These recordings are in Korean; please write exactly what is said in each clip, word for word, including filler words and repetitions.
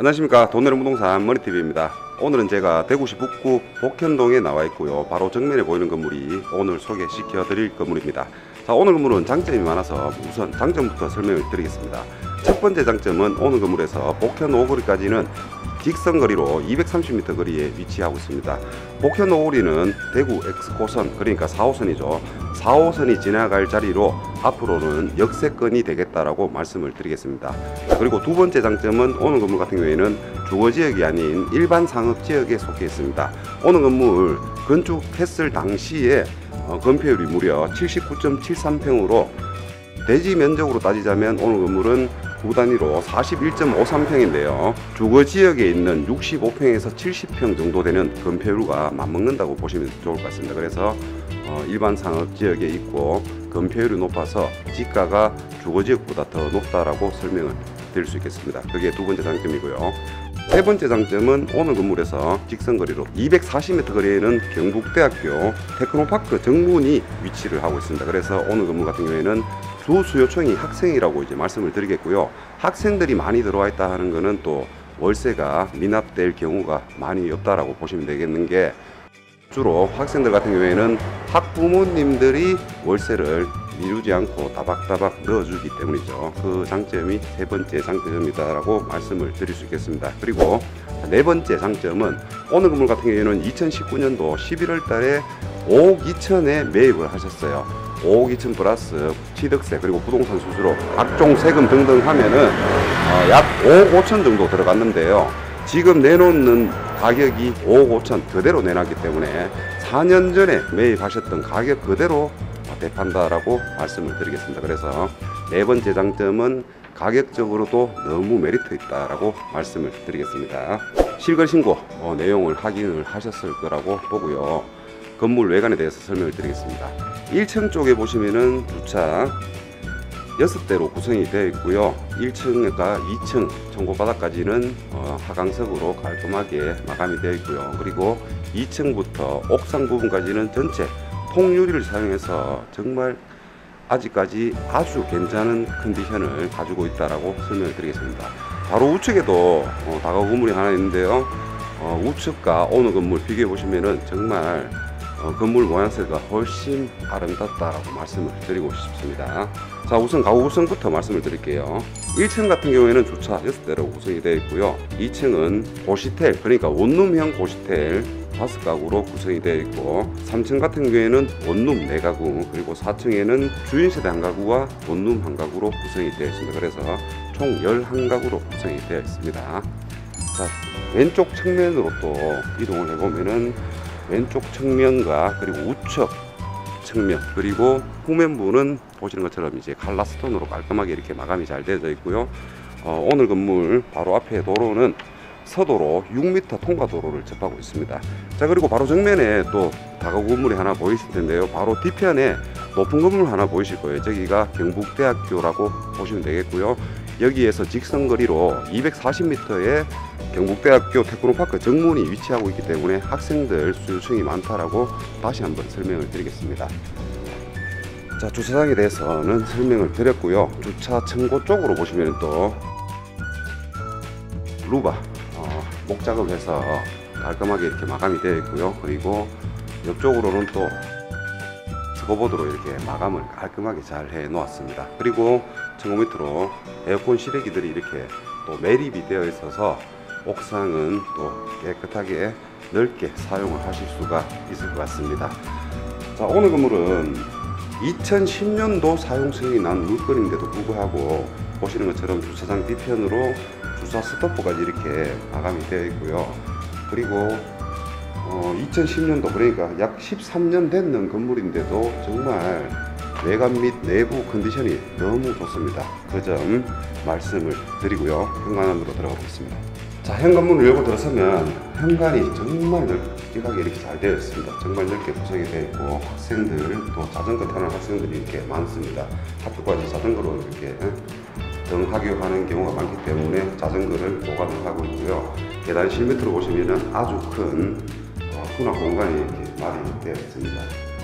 안녕하십니까. 돈 내는 부동산 머니티비입니다. 오늘은 제가 대구시 북구 복현동에 나와 있고요. 바로 정면에 보이는 건물이 오늘 소개시켜 드릴 건물입니다. 자, 오늘 건물은 장점이 많아서 우선 장점부터 설명을 드리겠습니다. 첫 번째 장점은 오늘 건물에서 복현 오거리까지는 직선거리로 이백삼십 미터 거리에 위치하고 있습니다. 복현 오거리는 대구 엑스코선, 그러니까 사 호선이죠. 사 호선이 지나갈 자리로 앞으로는 역세권이 되겠다라고 말씀을 드리겠습니다. 그리고 두 번째 장점은 오늘 건물 같은 경우에는 주거지역이 아닌 일반 상업지역에 속해 있습니다. 오늘 건물 건축했을 당시에 어, 건폐율이 무려 칠십구 점 칠삼 평으로 대지 면적으로 따지자면 오늘 건물은 구 단위로 사십일 점 오삼 평인데요. 주거지역에 있는 육십오 평에서 칠십 평 정도 되는 건폐율과 맞먹는다고 보시면 좋을 것 같습니다. 그래서 어, 일반 상업지역에 있고 건폐율이 높아서 지가가 주거지역보다 더 높다라고 설명을 드릴 수 있겠습니다. 그게 두 번째 장점이고요. 세 번째 장점은 오늘 건물에서 직선거리로 이백사십 미터 거리에는 경북대학교 테크노파크 정문이 위치를 하고 있습니다. 그래서 오늘 건물 같은 경우에는 주 수요층이 학생이라고 이제 말씀을 드리겠고요. 학생들이 많이 들어와 있다 하는 거는 또 월세가 미납될 경우가 많이 없다라고 보시면 되겠는 게, 주로 학생들 같은 경우에는 학부모님들이 월세를 미루지 않고 따박따박 넣어주기 때문이죠. 그 장점이 세 번째 장점이다라고 말씀을 드릴 수 있겠습니다. 그리고 네 번째 장점은 오늘 건물 같은 경우에는 이천십구 년도 십일월 달에 오억 이천에 매입을 하셨어요. 오억 이천 플러스 취득세 그리고 부동산 수수료 각종 세금 등등 하면은 어, 약 오억 오천 정도 들어갔는데요. 지금 내놓는 가격이 오억 오천 그대로 내놨기 때문에 사 년 전에 매입하셨던 가격 그대로 대판다라고 말씀을 드리겠습니다. 그래서 네 번째 장점은 가격적으로도 너무 메리트 있다라고 말씀을 드리겠습니다. 실거래 신고 어, 내용을 확인을 하셨을 거라고 보고요. 건물 외관에 대해서 설명을 드리겠습니다. 일 층 쪽에 보시면은 주차 여섯 대로 구성이 되어 있고요. 일 층과 이 층 청고바닥까지는 어, 하강석으로 깔끔하게 마감이 되어 있고요. 그리고 이 층부터 옥상 부분까지는 전체 통유리를 사용해서 정말 아직까지 아주 괜찮은 컨디션을 가지고 있다라고 설명을 드리겠습니다. 바로 우측에도 어, 다가구 건물이 하나 있는데요. 어, 우측과 오늘 건물 비교해 보시면은 정말 어, 건물 모양새가 훨씬 아름답다라고 말씀을 드리고 싶습니다. 자, 우선 가구 구성부터 말씀을 드릴게요. 일 층 같은 경우에는 주차 여섯 대로 구성이 되어 있고요. 이 층은 고시텔, 그러니까 원룸형 고시텔 다섯 가구로 구성이 되어 있고, 삼 층 같은 경우에는 원룸 네 가구, 그리고 사 층에는 주인세대 한 가구와 원룸 한 가구로 구성이 되어 있습니다. 그래서 총 열한 가구로 구성이 되어 있습니다. 자, 왼쪽 측면으로 또 이동을 해보면은 왼쪽 측면과 그리고 우측 측면 그리고 후면부는 보시는 것처럼 이제 칼라스톤으로 깔끔하게 이렇게 마감이 잘 되어져 있고요. 어, 오늘 건물 바로 앞에 도로는 서도로 육 미터 통과도로를 접하고 있습니다. 자, 그리고 바로 정면에 또 다가구 건물이 하나 보이실 텐데요. 바로 뒤편에 높은 건물 하나 보이실 거예요. 저기가 경북대학교라고 보시면 되겠고요. 여기에서 직선거리로 이백사십 미터의 경북대학교 테크노파크 정문이 위치하고 있기 때문에 학생들 수요층이 많다라고 다시 한번 설명을 드리겠습니다. 자, 주차장에 대해서는 설명을 드렸고요. 주차 청고 쪽으로 보시면 또 루바 어, 목작업을 해서 깔끔하게 이렇게 마감이 되어 있고요. 그리고 옆쪽으로는 또 스코보드로 이렇게 마감을 깔끔하게 잘 해 놓았습니다. 그리고 청고 밑으로 에어컨 실외기들이 이렇게 또 매립이 되어 있어서 옥상은 또 깨끗하게 넓게 사용을 하실 수가 있을 것 같습니다. 자, 오늘 건물은 이천십 년도 사용승이 난 물건인데도 불구하고 보시는 것처럼 주차장 뒤편으로 주차 스토퍼까지 이렇게 마감이 되어 있고요. 그리고 어, 이천십 년도 그러니까 약 십삼 년 됐는 건물인데도 정말 외관 및 내부 컨디션이 너무 좋습니다. 그 점 말씀을 드리고요. 현관 안으로 들어가 보겠습니다. 자, 현관문을 열고 들어서면 현관이 정말 널찍하게 이렇게 잘 되어 있습니다. 정말 넓게 구성이 되어 있고 학생들 또 자전거 타는 학생들이 이렇게 많습니다. 학교까지 자전거로 이렇게 등하교하는 경우가 많기 때문에 자전거를 보관을 하고 있고요. 계단실 밑으로 보시면은 아주 큰 어, 수납 공간이 이렇게 마련이 되어 있습니다.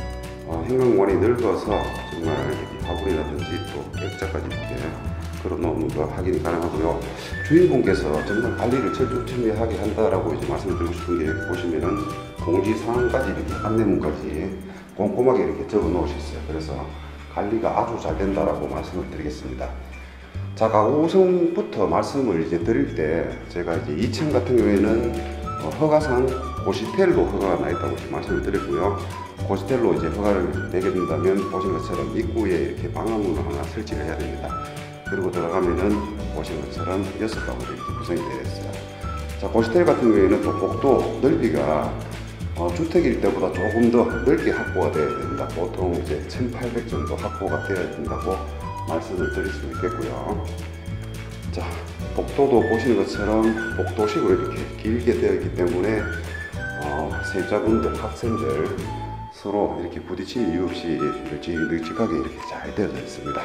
어, 행강공간이 넓어서 정말 화분이라든지 또 액자까지 이렇게 걸어놓는 거 확인이 가능하고요. 주인분께서 정말 관리를 철두철미하게 한다라고 이제 말씀을 드리고 싶은 게, 여기 보시면은 공지사항까지 이렇게 안내문까지 꼼꼼하게 이렇게 적어 놓으셨어요. 그래서 관리가 아주 잘 된다라고 말씀을 드리겠습니다. 자, 가구 구성부터 말씀을 이제 드릴 때, 제가 이제 이 층 같은 경우에는 어, 허가상 고시텔로 허가가 나 있다고 말씀을 드렸고요. 고시텔로 이제 허가를 내게 된다면 보신 것처럼 입구에 이렇게 방화문을 하나 설치를 해야 됩니다. 그리고 들어가면은 보신 것처럼 여섯 가구로 이렇게 구성이 되어 있어요. 자, 고시텔 같은 경우에는 또 복도 넓이가 어, 주택일 때보다 조금 더 넓게 확보가 되어야 됩니다. 보통 이제 천팔백 정도 확보가 되어야 된다고 말씀을 드릴 수 있겠고요. 자, 복도도 보시는 것처럼 복도식으로 이렇게 길게 되어 있기 때문에 어, 세입자분들, 학생들 서로 이렇게 부딪힐 이유 없이 널찍널찍하게 이렇게 잘 되어져 있습니다.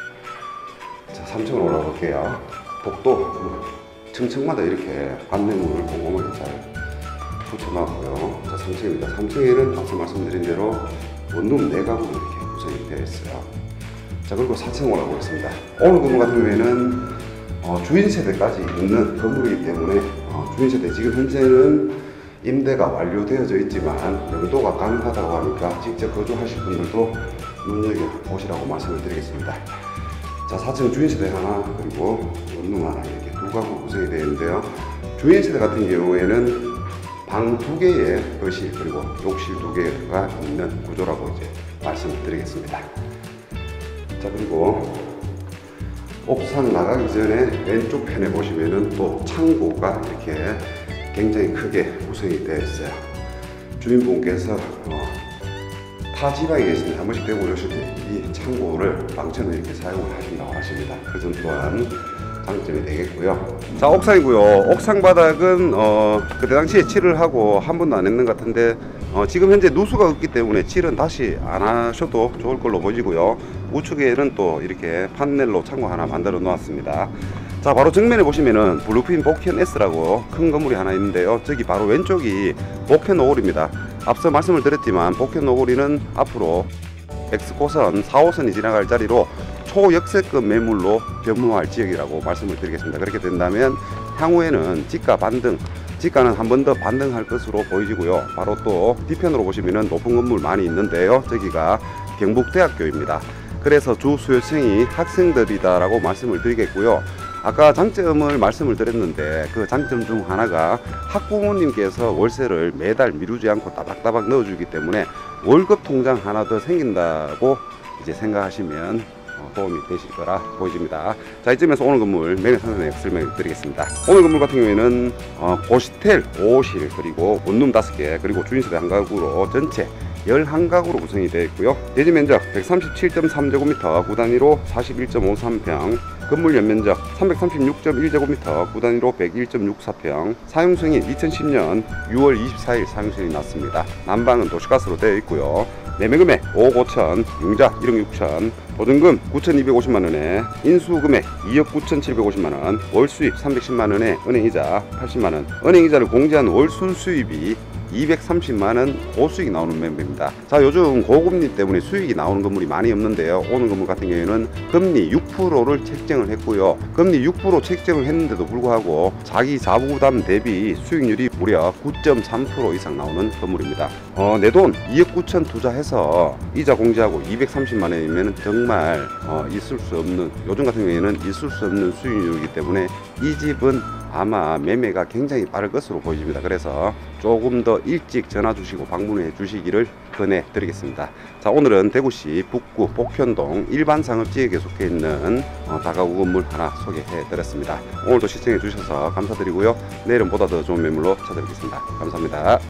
자, 삼 층으로 올라가 볼게요. 복도 층층마다 이렇게 안내문을 꼼꼼하게 잘 붙여놨고요. 자, 삼 층입니다. 삼 층에는 앞서 말씀드린 대로 원룸 네 가구로 이렇게 구성이 되어 있어요. 자, 그리고 사 층 올라보겠습니다. 오늘 건물 같은 경우에는 어, 주인 세대까지 있는 건물이기 때문에 어, 주인 세대, 지금 현재는 임대가 완료되어져 있지만 연도가 가능하다고 하니까 직접 거주하실 분들도 눈여겨보시라고 말씀을 드리겠습니다. 자, 사 층 주인 세대 하나, 그리고 원룸 하나, 이렇게 두 가구 구성이 되어 있는데요. 주인 세대 같은 경우에는 방 두 개의 거실, 그리고 욕실 두 개가 있는 구조라고 이제 말씀을 드리겠습니다. 자, 그리고 옥상 나가기 전에 왼쪽 편에 보시면은 또 창고가 이렇게 굉장히 크게 구성이 되어 있어요. 주인분께서 어, 타 지방에 계시는데 한 번씩 대구 오실 때 이 창고를 방처럼 이렇게 사용을 하신다고 하십니다. 그 점 또한 장점이 되겠고요. 자, 옥상이고요. 옥상 바닥은 어, 그때 당시에 칠을 하고 한 번도 안 했는 것 같은데 어, 지금 현재 누수가 없기 때문에 칠은 다시 안 하셔도 좋을 걸로 보이고요. 우측에는 또 이렇게 판넬로 창고 하나 만들어 놓았습니다. 자, 바로 정면에 보시면은 블루핀 복현 S라고 큰 건물이 하나 있는데요. 저기 바로 왼쪽이 복현 오골입니다. 앞서 말씀을 드렸지만 복현 오골이는 앞으로 X고선 사 호선이 지나갈 자리로 초역세권 매물로 변모할 지역이라고 말씀을 드리겠습니다. 그렇게 된다면 향후에는 지가 반등, 지가는 한 번 더 반등할 것으로 보이지고요. 바로 또 뒤편으로 보시면은 높은 건물 많이 있는데요. 저기가 경북대학교입니다. 그래서 주 수요층이 학생들이다라고 말씀을 드리겠고요. 아까 장점을 말씀을 드렸는데 그 장점 중 하나가 학부모님께서 월세를 매달 미루지 않고 따박따박 넣어주기 때문에 월급 통장 하나 더 생긴다고 이제 생각하시면 도움이 되실 거라 보여집니다. 자, 이쯤에서 오늘 건물 매매 상세 내역 설명을 드리겠습니다. 오늘 건물 같은 경우에는 어, 고시텔 오 호실, 그리고 원룸 다섯 개, 그리고 주인세대 한 가구로 전체 열한 가구로 구성이 되어 있고요. 대지 면적 백삼십칠 점 삼 제곱미터, 구 단위로 사십일 점 오삼 평, 건물 연면적 삼백삼십육 점 일 제곱미터, 구 단위로 백일 점 육사 평, 사용승인 이천십 년 유월 이십사일 사용승인이 났습니다. 난방은 도시가스로 되어 있고요. 매매금액 오억 오천, 융자 일억 육천, 보증금 구천이백오십만 원에, 인수금액 이억 구천칠백오십만 원, 월수입 삼백십만 원에 은행이자 팔십만 원, 은행이자를 공제한 월 순수입이 이백삼십만 원 고수익이 나오는 매매입니다. 자, 요즘 고금리 때문에 수익이 나오는 건물이 많이 없는데요. 오늘 건물 같은 경우에는 금리 육 퍼센트를 책정을 했고요. 금리 육 퍼센트 책정을 했는데도 불구하고 자기 자부담 대비 수익률이 무려 구 점 삼 퍼센트 이상 나오는 건물입니다. 어, 내 돈 이억 구천 투자해서 이자 공제하고 이백삼십만 원이면 정말 어, 있을 수 없는, 요즘 같은 경우에는 있을 수 없는 수익률이기 때문에 이 집은 아마 매매가 굉장히 빠를 것으로 보여집니다. 그래서 조금 더 일찍 전화 주시고 방문해 주시기를 권해 드리겠습니다. 자, 오늘은 대구시 북구 복현동 일반 상업지역에 속해 있는 어, 다가구 건물 하나 소개해 드렸습니다. 오늘도 시청해 주셔서 감사드리고요. 내일은 보다 더 좋은 매물로 찾아뵙겠습니다. 감사합니다.